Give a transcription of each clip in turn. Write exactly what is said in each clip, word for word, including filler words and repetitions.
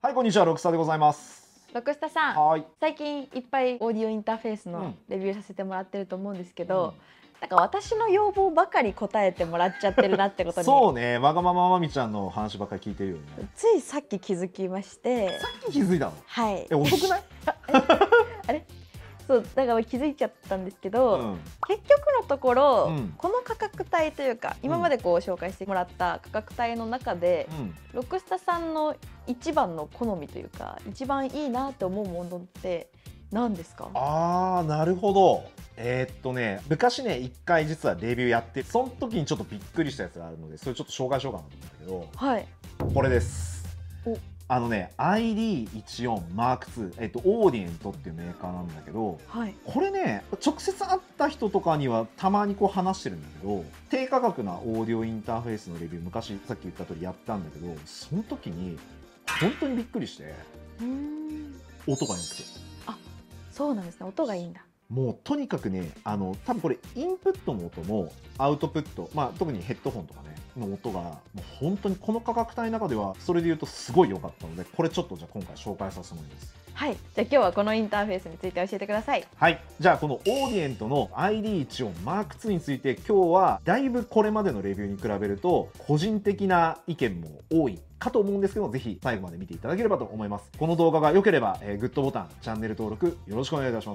はい、こんにちは、ロクスタでございます。 ロクスタさん、 はい。 最近いっぱいオーディオインターフェースのレビューさせてもらってると思うんですけど、うん、なんか私の要望ばかり答えてもらっちゃってるなってことにそうね、わがまままみちゃんの話ばっかり聞いてるよね。 ついさっき気づきまして。 さっき気づいたの？ はい。 え、遅くない？ あれ？そうだから気づいちゃったんですけど、うん、結局のところ、うん、この価格帯というか今までこう紹介してもらった価格帯の中で、うん、ロクスタさんの一番の好みというか一番いいなって思うものって何ですか？ あー、なるほど。えー、っとね昔ね一回実はレビューやってその時にちょっとびっくりしたやつがあるのでそれちょっと紹介しようかなと思うんだけど、はい、これです。おあのね アイディーいちじゅうよんマークツー、えっと、オーディエントっていうメーカーなんだけど、はい、これね直接会った人とかにはたまにこう話してるんだけど低価格なオーディオインターフェースのレビュー昔さっき言った通りやったんだけどその時に本当にびっくりしてうーん音が良くて。 あ、そうなんですね。音がいいんだ。 もうとにかくねあの多分これインプットの音もアウトプット、まあ、特にヘッドホンとかねの音がもう本当にこの価格帯の中ではそれでいうとすごい良かったのでこれちょっとじゃあ今回紹介させてもらいます。 はい、じゃあ今日はこのインターフェースについて教えてください。 はい、じゃあこのオーディエントの アイディーいちじゅうよんマークツー について今日はだいぶこれまでのレビューに比べると個人的な意見も多いかと思うんですけどぜひ最後まで見ていただければと思います。この動画が良ければ、えー、グッドボタンチャンネル登録よろしくお願いいたします。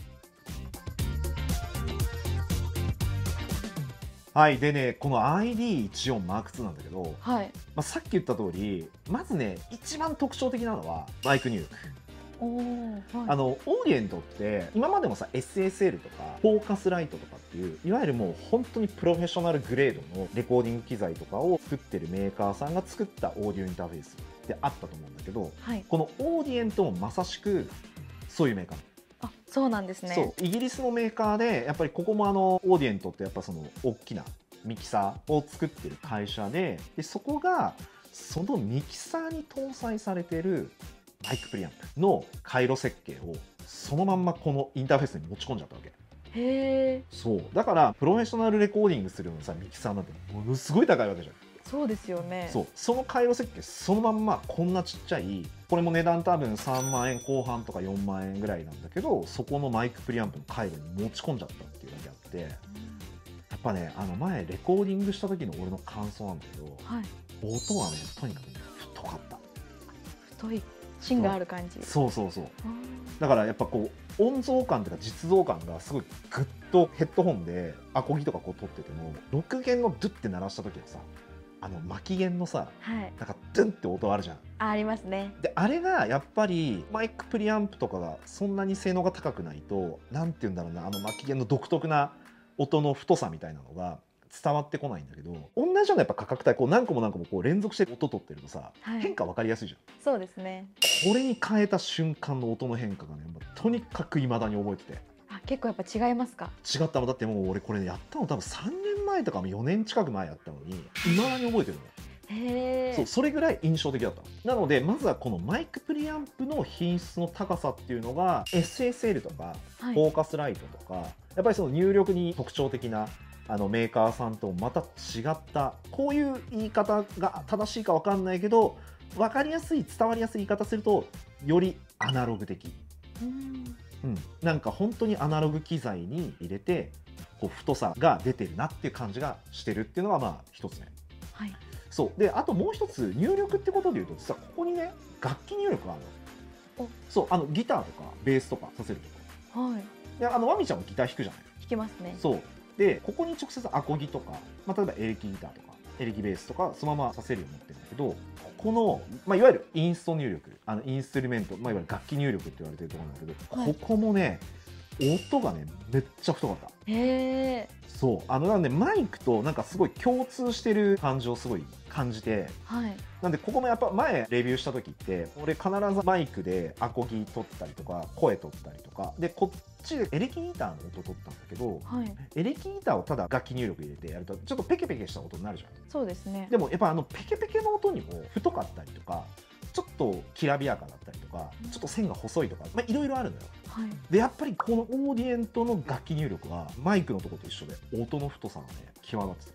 はい、でねこの アイディーいちじゅうよんマークツー なんだけど、はいまあ、さっき言った通りまずね一番特徴的なのはマイク入力。おはい、あのオーディエントって今までもさ エスエスエル とかフォーカスライトとかっていういわゆるもう本当にプロフェッショナルグレードのレコーディング機材とかを作ってるメーカーさんが作ったオーディオインターフェースってあったと思うんだけど、はい、このオーディエントもまさしくそういうメーカー。 あ、そうなんですね。 そうイギリスのメーカーでやっぱりここもあのオーディエントってやっぱその大きなミキサーを作ってる会社で、でそこがそのミキサーに搭載されてるマイクプリアンプの回路設計をそのまんまこのインターフェースに持ち込んじゃったわけ。へー。そうだからプロフェッショナルレコーディングするのさミキサーなんてものすごい高いわけじゃん。 そうですよね。 そうその回路設計そのまんまこんなちっちゃいこれも値段多分さんまんえんこう半とかよんまんえんぐらいなんだけどそこのマイクプリアンプの回路に持ち込んじゃったっていうだけあって、うん、やっぱねあの前レコーディングした時の俺の感想なんだけど、はい、音はねとにかく、ね、太かった。 太い芯がある感じ。 そうそうそう。だからやっぱこう音像感というか実像感がすごいグッとヘッドホンでアコギとかこう撮っててもろく弦のドゥって鳴らした時はさあの巻き弦のさ、はい、なんかドゥンって音あるじゃん。 あ、ありますね。 であれがやっぱりマイクプリアンプとかがそんなに性能が高くないとなんて言うんだろうなあの巻き弦の独特な音の太さみたいなのが伝わってこないんだけど同じようなやっぱ価格帯こう何個も何個もこう連続して音取ってるとさ、はい、変化分かりやすいじゃん。 そうですね。 これに変えた瞬間の音の変化がねとにかく未だに覚えてて。 あ、結構やっぱ違いますか？違ったのだってもう俺これやったの多分さんねんまえとかよねん近く前やったのに未だに覚えてるの。へそうそれぐらい印象的だったの。なのでまずはこのマイクプリアンプの品質の高さっていうのが エスエスエル とか、はい、フォーカスライトとかやっぱりその入力に特徴的なあのメーカーさんとまた違ったこういう言い方が正しいか分かんないけど分かりやすい伝わりやすい言い方するとよりアナログ的。うんうん、なんか本当にアナログ機材に入れてこう太さが出てるなっていう感じがしてるっていうのがまあ一つ目。はい、そうであともう一つ入力ってことでいうと実はここにね楽器入力があるの。そうあのギターとかベースとかさせるとか。はい、であのワミちゃんもギター弾くじゃない。 弾きますね。 そうでここに直接アコギとか、まあ、例えばエレキギターとかエレキベースとかそのままさせるようになってるんだけどここの、まあ、いわゆるインスト入力あのインストゥルメント、まあ、いわゆる楽器入力って言われてるところなんだけど、はい、ここもね音がねめっちゃ太かった。へー。そうあのなんでマイクとなんかすごい共通してる感じをすごい感じて、はい、なんでここもやっぱ前レビューした時って俺必ずマイクでアコギ取ったりとか声取ったりとかでこっちでエレキギターの音取ったんだけど、はい、エレキギターをただ楽器入力入れてやるとちょっとペケペケした音になるじゃん。そうですね。でもやっぱあのペケペケの音にも太かったりとかちょっときらびやかだったりとか、うん、ちょっと線が細いとか、まあ、いろいろあるのよ。はい、でやっぱりこのオーディエントの楽器入力はマイクのとこと一緒で音の太さがね際立ってた。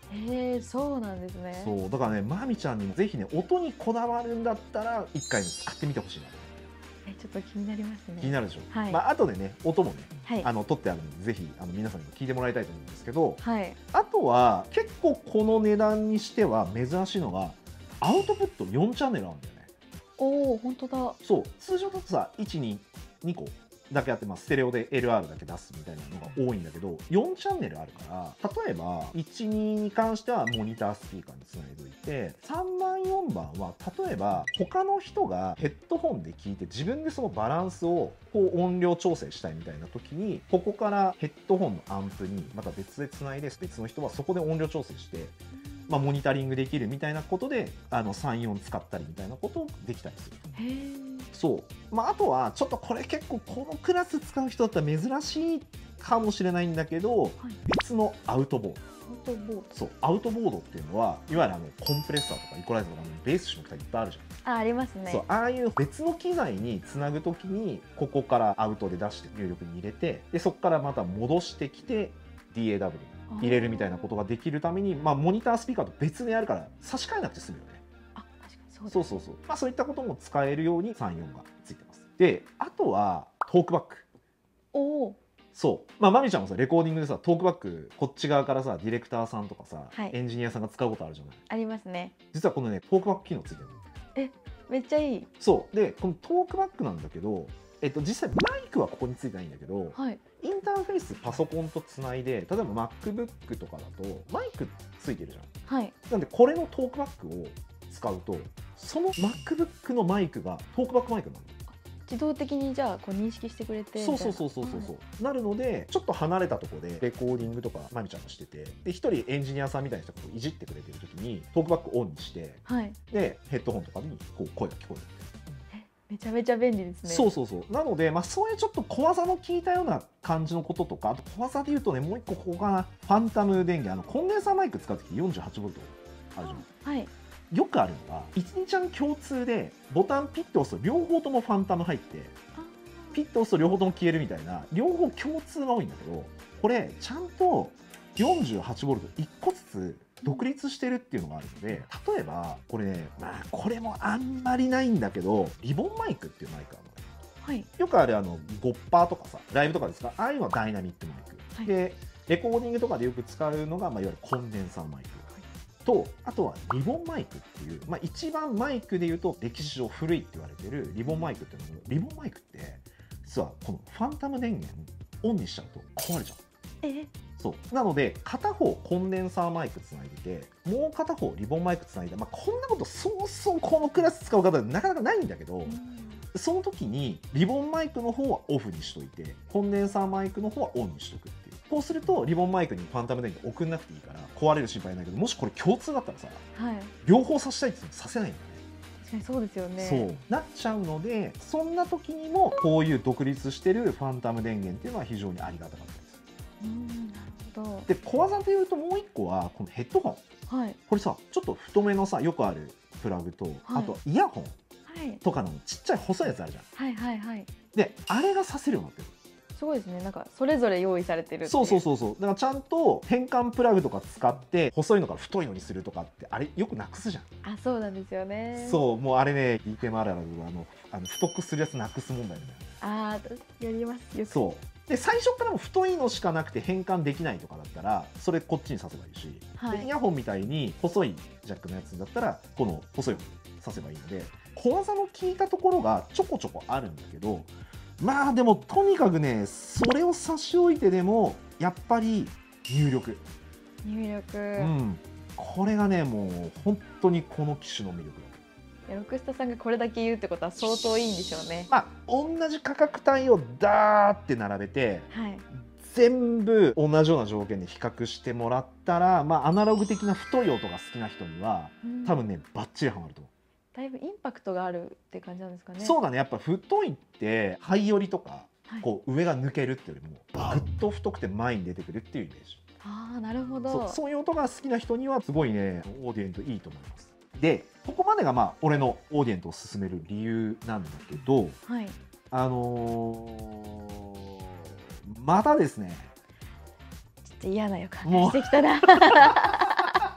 へえ、そうなんですね。 そうだからね、まみちゃんにもぜひね、音にこだわるんだったらいっかい使ってみてほしいな。 え、ちょっと気になりますね。 気になるでしょ。 はい、 まあ後でね、音もね、 はい、 あの取ってあるので、ぜひあの皆さんにも聞いてもらいたいと思うんですけど、 はい、 あとは結構この値段にしては珍しいのが、アウトプットよんチャンネルあるんだよね。 おお、本当だ。 そう、通常だとさ、いち、に、にこだけやってます。ステレオで エルアール だけ出すみたいなのが多いんだけど、よんチャンネルあるから、例えばいち、にに関してはモニタースピーカーにつないでおいて、さんばん、よんばんは例えば他の人がヘッドホンで聞いて自分でそのバランスをこう音量調整したいみたいな時に、ここからヘッドホンのアンプにまた別でつないで、別の人はそこで音量調整して、まあ、モニタリングできるみたいなことで、あのさん、よん使ったりみたいなことできたりする。 へー。 そう、まあ、あとはちょっとこれ結構このクラス使う人だったら珍しいかもしれないんだけど、はい、別のアウトボード。アウトボード。そう、アウトボードっていうのはいわゆるあのコンプレッサーとかイコライザーとかのベース種のいっぱいあるじゃん。 あ、ありますね。 そう、ああいう別の機材につなぐときにここからアウトで出して入力に入れて、でそこからまた戻してきて ディーエーダブリュー に入れるみたいなことができるために、まあ、モニタースピーカーと別でやるから差し替えなくて済むよね。 あ、確かにそうですね。 そうそうそう、まあ、そういったことも使えるようにさん、よんがついてます。で、あとはトークバック。 おお。 そう、まあ、まみちゃんもさ、レコーディングでさ、トークバックこっち側からさ、ディレクターさんとかさ、はい、エンジニアさんが使うことあるじゃない。 ありますね。 実はこのね、トークバック機能ついてるの。 え、めっちゃいい。そうで、このトークバックなんだけど、えっと、実際マイクはここについてないんだけど、はい、インターフェースパソコンとつないで、例えば MacBook とかだとマイクついてるじゃん。はい、なんでこれのトークバックを使うと、その MacBook のマイクがトークバックマイクになるの。 自動的にじゃあこう認識してくれて、 そうそうそうそうそうそう、はい、なるのでちょっと離れたところでレコーディングとかまみちゃんがしてて、で一人エンジニアさんみたいな人がいじってくれてる時にトークバックオンにして、はい、でヘッドホンとかにこう声が聞こえる。 めちゃめちゃ便利ですね。 そうそうそう。なので、まあ、そういうちょっと小技の効いたような感じのこととか、あと小技で言うとね、もう一個ここかな、ファンタム電源、あのコンデンサーマイク使うとき よんじゅうはちボルト あるじゃん。はい。よくあるのが、いちにちゃん共通でボタンピッと押すと両方ともファンタム入って、ピッと押すと両方とも消えるみたいな、両方共通が多いんだけど、これちゃんと よんじゅうはちボルトいっこずつ独立してるっていうのがあるので、例えばこれね、まあこれもあんまりないんだけど、リボンマイクっていうマイクあるの。はい、よくあるあのゴッパーとかさ、ライブとかですか、ああいうのはダイナミックマイク、はい、でレコーディングとかでよく使うのが、まあ、いわゆるコンデンサーマイク、はい、とあとはリボンマイクっていう、まあ、一番マイクでいうと歴史上古いって言われてるリボンマイクっていうのも、リボンマイクって実はこのファンタム電源オンにしちゃうと壊れちゃう。えそうなので片方コンデンサーマイクつないでて、もう片方リボンマイクつないで、まあ、こんなことそうそうこのクラス使う方なかなかないんだけど、その時にリボンマイクの方はオフにしといて、コンデンサーマイクの方はオンにしとくっていう。こうするとリボンマイクにファンタム電源送んなくていいから壊れる心配ないけど、もしこれ共通だったらさ、はい、両方させたいって言ってもさせないんだよね。 確かにそうですよね。 そうなっちゃうので、そんな時にもこういう独立してるファンタム電源っていうのは非常にありがたかったです。うん、なるほど。で小技でいうともう一個はこのヘッドホン、はい、これさちょっと太めのさ、よくあるプラグと、はい、あとイヤホンとかのちっちゃい細いやつあるじゃん。はいはいはい。であれがさせるようになってる。 すごいですね。なんかそれぞれ用意されてるっていう。 そうそうそうそう。だからちゃんと変換プラグとか使って細いのから太いのにするとかってあれよくなくすじゃん。 あ、そうなんですよね。 そう、もうあれね、ディーピーエム あるあるあのあの太くするやつなくす問題みたいな。ああ、やりますよく。 そうで最初からも太いのしかなくて変換できないとかだったらそれこっちにさせばいいし、はい、でイヤホンみたいに細いジャックのやつだったらこの細い方にさせばいいので、小技の効いたところがちょこちょこあるんだけど、まあでもとにかくね、それを差し置いてでもやっぱり入力入力、 うん、これがねもう本当にこの機種の魅力だ。 ロクスタさんがこれだけ言うってことは相当いいんでしょうね。 まあ同じ価格帯をダーって並べて、はい、全部同じような条件で比較してもらったら、まあアナログ的な太い音が好きな人には、うん、多分ねバッチリハマると思う。 だいぶインパクトがあるって感じなんですかね。 そうだね、やっぱ太いってハイ寄りとか、はい、こう上が抜けるっていうよりもぐっと太くて前に出てくるっていうイメージ。 ああ、なるほど。 そう、そういう音が好きな人にはすごいねオーディエントいいと思います。でここまでがまあ俺のオーディエントを勧める理由なんだけど、はい、あのー、またですね、 ちょっと嫌な予感がしてきたな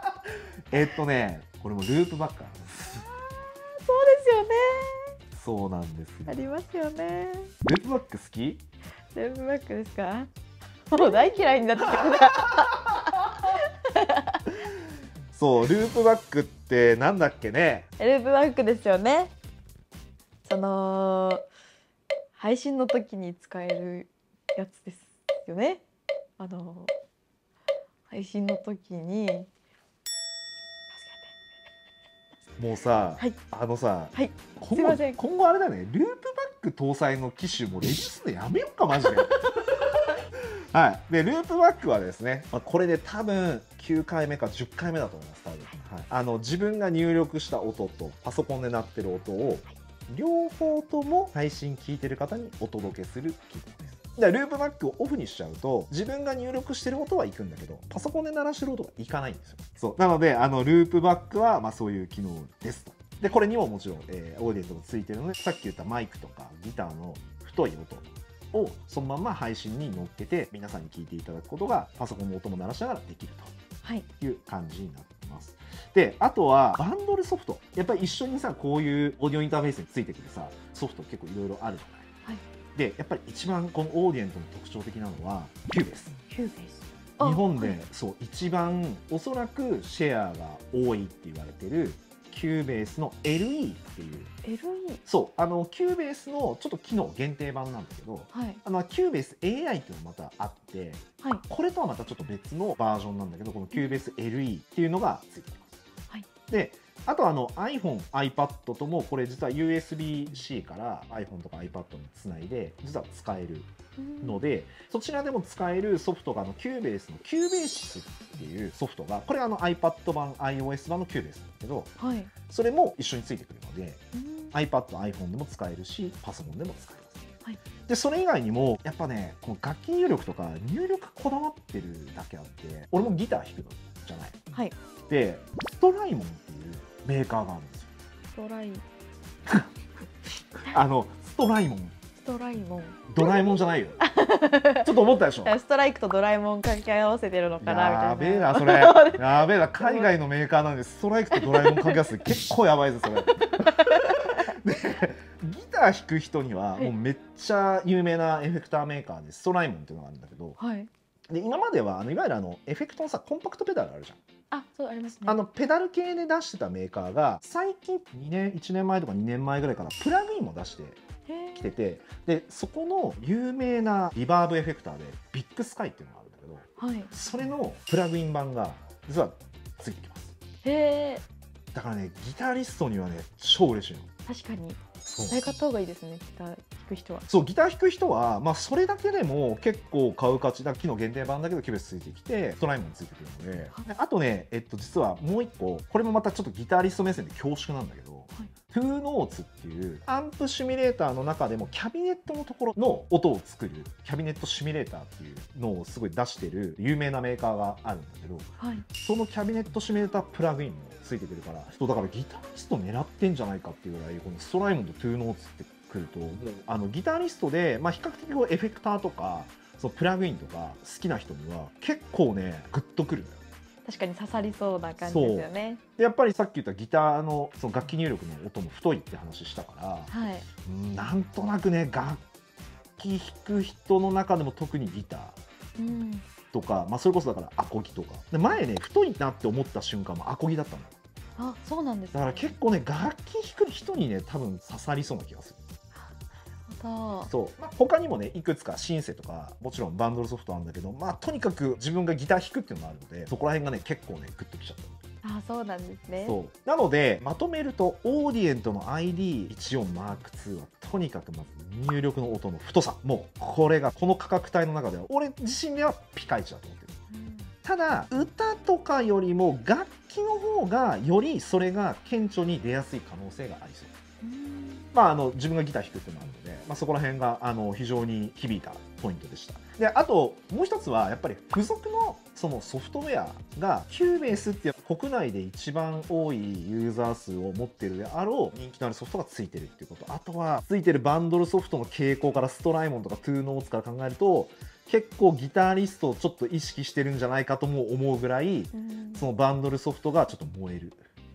えっとねこれもループバックなんです。 そうですよね。 そうなんです。 ありますよね。 ループバック好き？ ループバックですか？もう大嫌いになってきた。 そう、ループバックってなんだっけね。 ループバックですよね。その配信の時に使えるやつですよね。あの配信の時にもうさ、 はい、 あのさ、 はい、 今後今後あれだね、ループバック搭載の機種もレビューするのやめようかマジで。はい、でループバックはですね、まあ、これで多分きゅうかいめかじゅっかいめだと思います多分、はい、あの自分が入力した音とパソコンで鳴ってる音を両方とも配信聞いてる方にお届けする機能です。だからループバックをオフにしちゃうと自分が入力してる音は行くんだけどパソコンで鳴らしてる音が行かないんですよ。そうなのであのループバックはまあそういう機能ですと。でこれにももちろん、えー、オーディエントがついてるのでさっき言ったマイクとかギターの太い音をそのまま配信に乗っけて皆さんに聞いていただくことがパソコンの音も鳴らしながらできるという感じになってます。であとはバンドルソフトやっぱり一緒にさこういうオーディオインターフェースについてくるさソフト結構いろいろあるじゃない。はい、でやっぱり一番このオーディエントの特徴的なのはキューベース。 キューベース日本で、はい、そう一番おそらくシェアが多いって言われてるキューベースの エルイー っていうエルイーそうあのキューベースのちょっと機能限定版なんだけど、はい、あのキューベース エーアイ っていうのがまたあって、はい、これとはまたちょっと別のバージョンなんだけどこのキューベース エルイー っていうのがついてきます。はい、であとあの iPhone、iPad ともこれ実は ユーエスビーシー から iPhone とか iPad につないで実は使えるのでそちらでも使えるソフトがあのキューベースのキューベーシスっていうソフトがこれあの iPad 版 iOS 版のキューベースなんだけど、はい、それも一緒についてくるので iPad、iPhone でも使えるしパソコンでも使えます。はい、でそれ以外にもやっぱねこの楽器入力とか入力こだわってるだけあって俺もギター弾くのじゃない。はい、でストライモンっていうメーカーがあるんですよ。 ストライあのストライモンストライモンドラえもんじゃないよ。ちょっと思ったでしょ。 ストライクとドラえもん掛け合わせてるのかなみたいな。 やべえなそれ。やべえな海外のメーカーなんでストライクとドラえもん掛け合わせて結構やばいですそれ。でギター弾く人にはもうめっちゃ有名なエフェクターメーカーでストライモンっていうのがあるんだけど、はい、で今まではあのいわゆるあのエフェクトのさコンパクトペダルあるじゃん。 あ、そうありますね。 あのペダル系で出してたメーカーが最近にねんいちねんまえとかにねんまえぐらいからプラグインも出してきててでそこの有名なリバーブエフェクターでビッグスカイっていうのがあるんだけど、はい、それのプラグイン版が実はついてきます。へー。だからねギタリストにはね超嬉しいの。 確かにそれ買った方がいいですね。ギター弾く人はそうギター弾く人は、まあ、それだけでも結構買う価値だ機能限定版だけどキューベースついてきてストライムもついてくるので、はい、あとね、えっと、実はもう一個これもまたちょっとギタリスト目線で恐縮なんだけど、はい、トゥーノーツっていうアンプシミュレーターの中でもキャビネットのところの音を作るキャビネットシミュレーターっていうのをすごい出してる有名なメーカーがあるんだけど、はい、そのキャビネットシミュレータープラグインもついてくるからそうだからギタリスト狙ってんじゃないかっていうぐらいこのストライムとトゥーノーツってくるともうあのギタリストで、まあ、比較的こうエフェクターとかそのプラグインとか好きな人には結構ねグッとくるのよ。 確かに刺さりそうな感じですよね。 でやっぱりさっき言ったギター の, その楽器入力の音も太いって話したから、はい、なんとなくね楽器弾く人の中でも特にギターとか、うんまあ、それこそだからアコギとかで前ね太いなって思った瞬間もアコギだったのよ。 あ、そうなんですね。 だから結構ね楽器弾く人にね多分刺さりそうな気がする。そう、まあ、他にもねいくつかシンセとかもちろんバンドルソフトあるんだけど、まあ、とにかく自分がギター弾くっていうのがあるのでそこら辺がね結構ねグッときちゃった。 あ、そうなんですね。 そうなのでまとめるとオーディエントの アイディーいちよんマークツー はとにかくまず入力の音の太さもうこれがこの価格帯の中では俺自身ではピカイチだと思ってる、うん、ただ歌とかよりも楽器の方がよりそれが顕著に出やすい可能性がありそう。まあ、あの自分がギター弾くっていうのがあるので、まあ、そこら辺があの非常に響いたポイントでした。であともう一つはやっぱり付属のそのソフトウェアがキューベースっていう国内で一番多いユーザー数を持っているであろう人気のあるソフトがついてるっていうこと、あとはついてるバンドルソフトの傾向からストライモンとかトゥーノーツから考えると結構ギタリストをちょっと意識してるんじゃないかとも思うぐらい、うん、そのバンドルソフトがちょっと燃える。うん、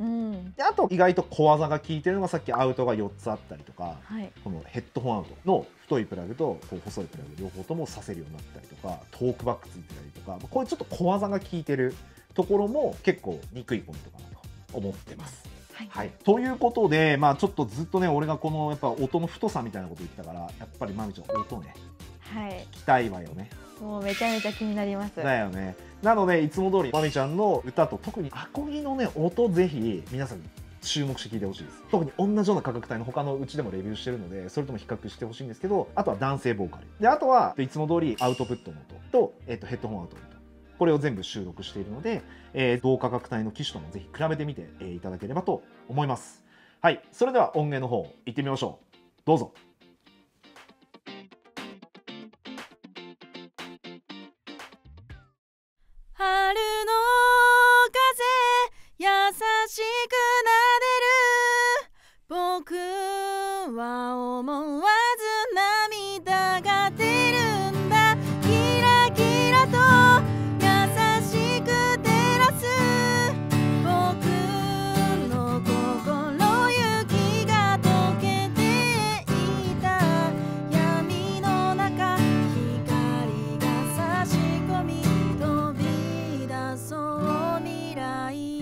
であと意外と小技が効いてるのがさっきアウトがよっつあったりとか、はい、このヘッドホンアウトの太いプラグとこう細いプラグ両方ともさせるようになったりとか、トークバックついてたりとか、こういうちょっと小技が効いてるところも結構憎いポイントかなと思ってます。はいはい、ということで、まあ、ちょっとずっとね俺がこのやっぱ音の太さみたいなこと言ったから、やっぱりまみちゃん音ね、はい、聞きたいわよね。 もうめちゃめちゃ気になります。 だよね。なのでいつも通りまみちゃんの歌と特にアコギのね音ぜひ皆さん注目して聞いてほしいです。特に同じような価格帯の他のうちでもレビューしてるのでそれとも比較してほしいんですけど、あとは男性ボーカルで、あとはいつも通りアウトプットの音と、えー、とヘッドホンアウトの音、これを全部収録しているので、えー、同価格帯の機種ともぜひ比べてみて、えー、いただければと思います。はい、それでは音源の方行ってみましょう。どうぞ。 春の風優しく撫でる、僕は思わず涙が出るんだ。キラキラと優しく照らす僕の心、雪が溶けていた闇の中、光が差し込み飛び出そう未来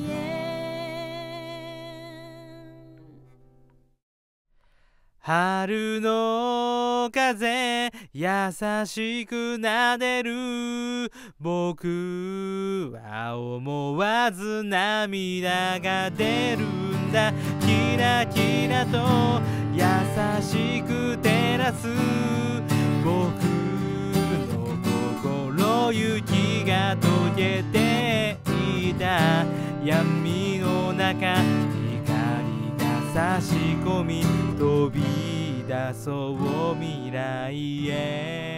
へ。春の風優しく撫でる、僕は思わず涙が出るんだ。キラキラと優しく照らす僕の心、雪が溶けていた闇の中、光が差し込み飛び出そう未来へ。